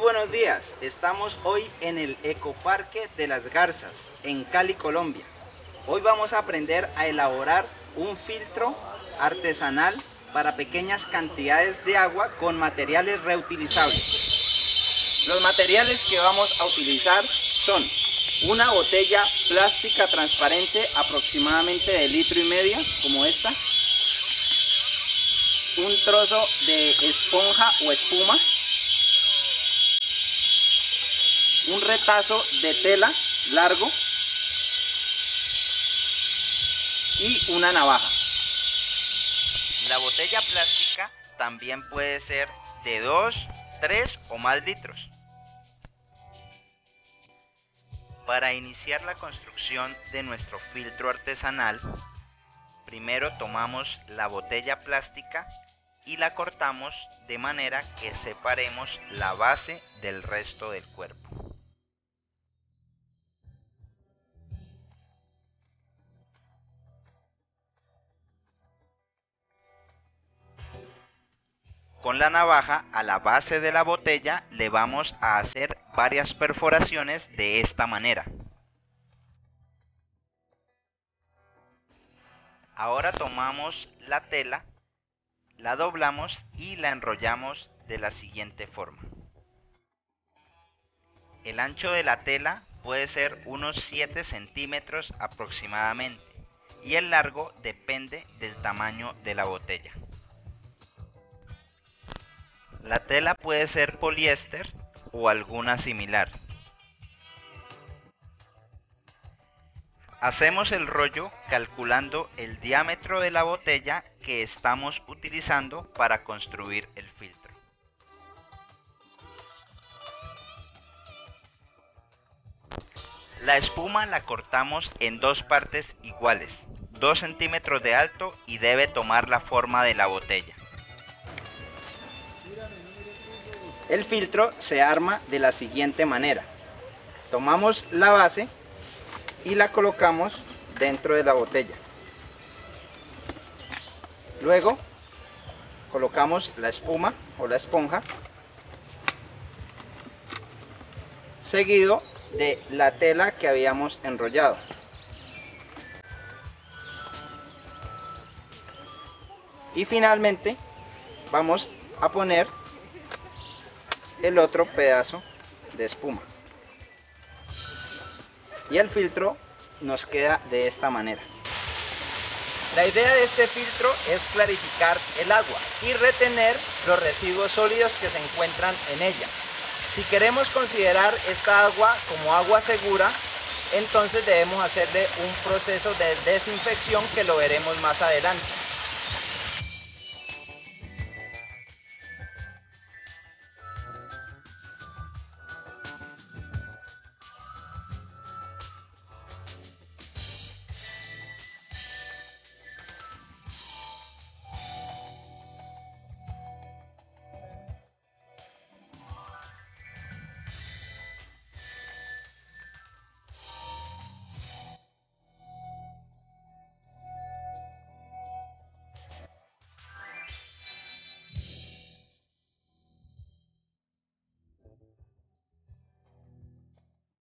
buenos días, estamos hoy en el Ecoparque de las Garzas, en Cali, Colombia. Hoy vamos a aprender a elaborar un filtro artesanal para pequeñas cantidades de agua con materiales reutilizables. Los materiales que vamos a utilizar son una botella plástica transparente aproximadamente de 1,5 litros, como esta, un trozo de esponja o espuma, un retazo de tela largo y una navaja. La botella plástica también puede ser de 2, 3 o más litros. Para iniciar la construcción de nuestro filtro artesanal, primero tomamos la botella plástica y la cortamos de manera que separemos la base del resto del cuerpo. Con la navaja a la base de la botella le vamos a hacer varias perforaciones de esta manera. Ahora tomamos la tela, la doblamos y la enrollamos de la siguiente forma. El ancho de la tela puede ser unos 7 centímetros aproximadamente y el largo depende del tamaño de la botella. La tela puede ser poliéster o alguna similar. Hacemos el rollo calculando el diámetro de la botella que estamos utilizando para construir el filtro. La espuma la cortamos en dos partes iguales, 2 centímetros de alto y debe tomar la forma de la botella. El filtro se arma de la siguiente manera. Tomamos la base y la colocamos dentro de la botella. Luego colocamos la espuma o la esponja, seguido de la tela que habíamos enrollado. Y finalmente vamos a poner el otro pedazo de espuma. Y el filtro nos queda de esta manera. La idea de este filtro es clarificar el agua y retener los residuos sólidos que se encuentran en ella. Si queremos considerar esta agua como agua segura, entonces debemos hacerle un proceso de desinfección que lo veremos más adelante.